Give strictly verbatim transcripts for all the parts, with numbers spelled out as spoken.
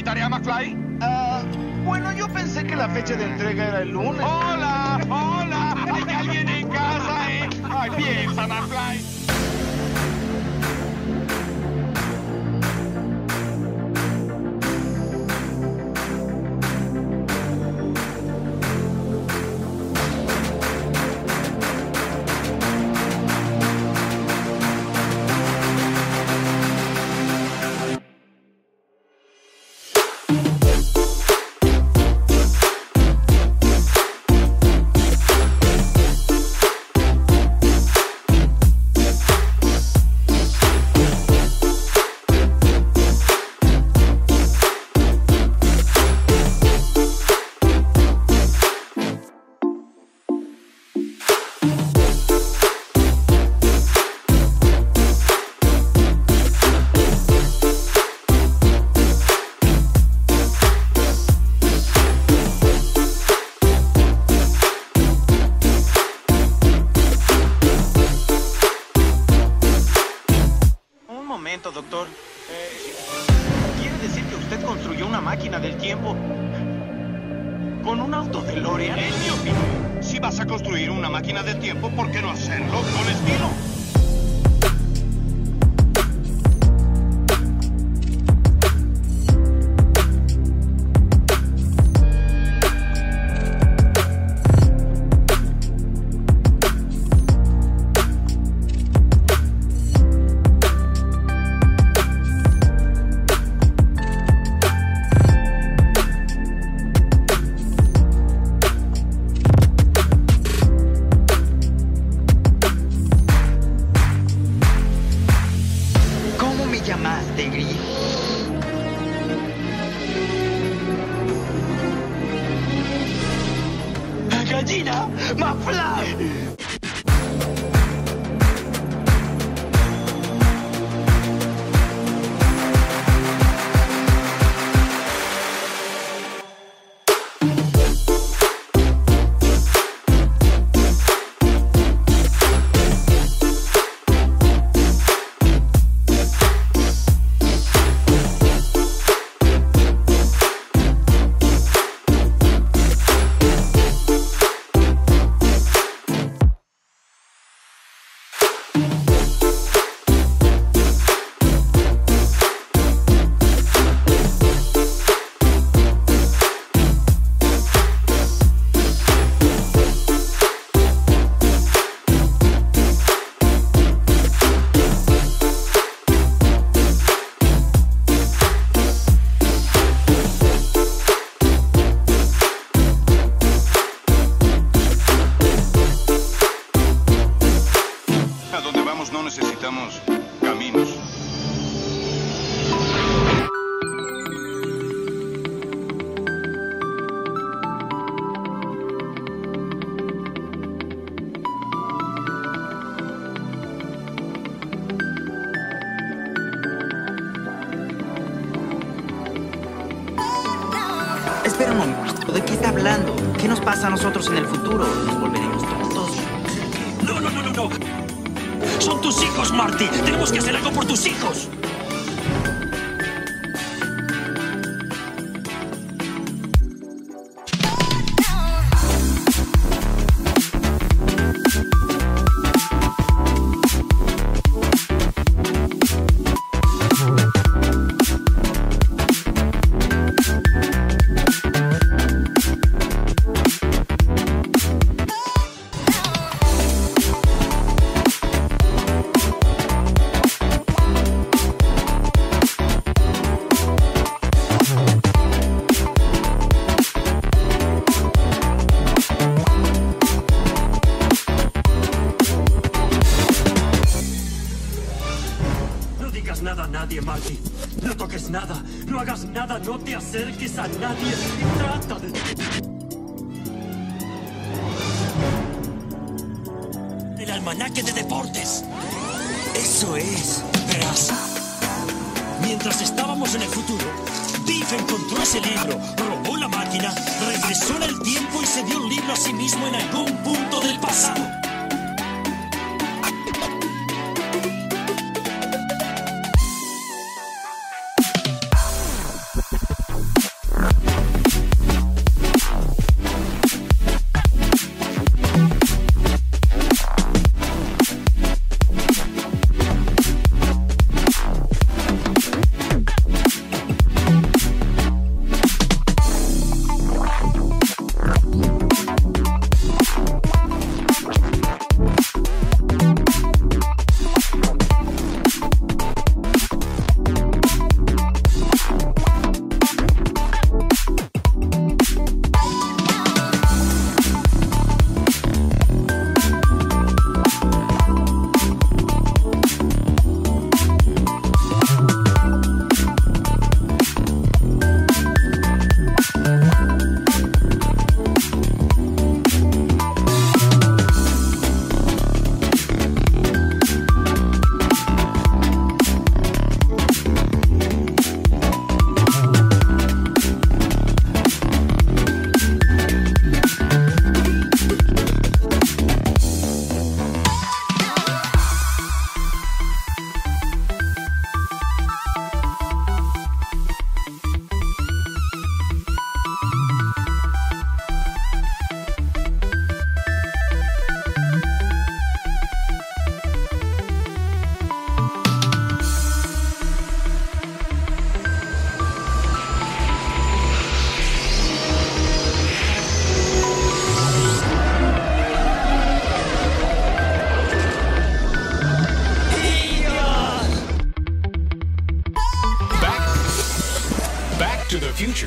mi tarea, McFly? Ah, bueno, yo pensé que la fecha de entrega era el lunes. ¡Hola! ¡Hola! ¿Hay alguien en casa, eh? ¡Ay, piensa, McFly! Doctor, eh, ¿quiere decir que usted construyó una máquina del tiempo con un auto DeLorean? En mi opinión, si vas a construir una máquina del tiempo, ¿por qué no hacerlo con estilo? llamaste, Gris? ¡Gallina! ¡McFly! No necesitamos caminos. Espera un momento, ¿de qué está hablando? ¿Qué nos pasa a nosotros en el futuro? ¿Nos volveremos tontos? No, no, no, no, no. Son tus hijos, Marty. Tenemos que hacer algo por tus hijos. Nada a nadie, Marty. No toques nada. No hagas nada. No te acerques a nadie. Y trata de... El almanaque de deportes. Eso es. Verás. Mientras estábamos en el futuro, Biff encontró ese libro, robó la máquina, regresó en el tiempo y se dio un libro a sí mismo en algún punto del pasado. future.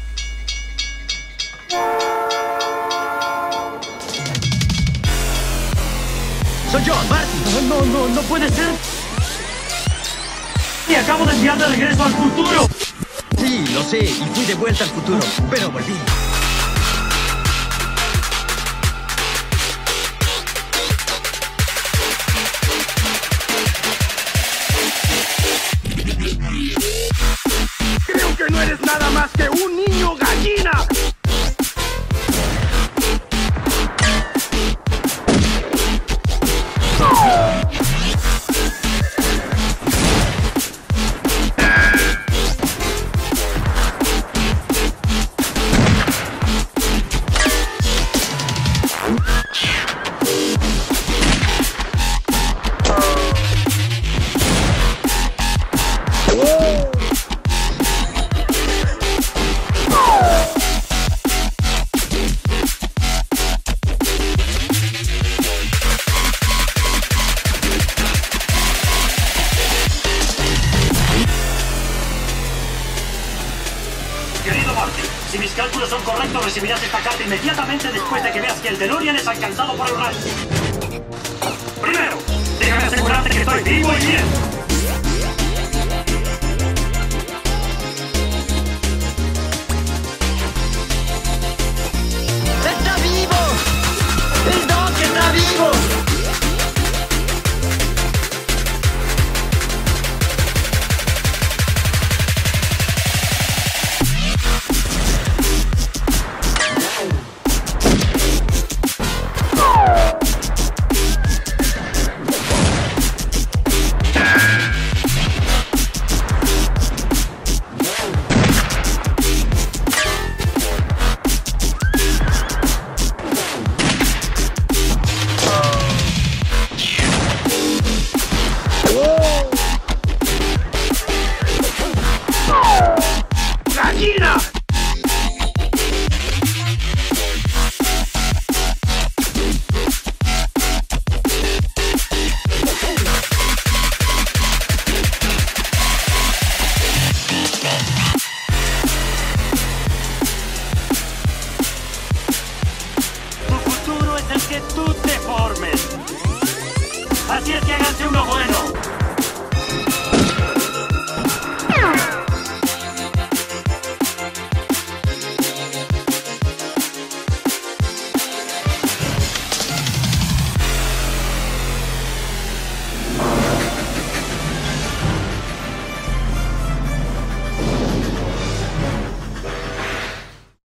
Soy yo, Marty. No, no, no puede ser. Y acabo de enviar de regreso al futuro. Sí, lo sé, y fui de vuelta al futuro, pero volví. Creo que no eres nada más que un niño gallina. Querido Marty, si mis cálculos son correctos, recibirás esta carta inmediatamente después de que veas que el DeLorean es alcanzado por el rayo. Primero, déjame asegurarte que estoy vivo y bien.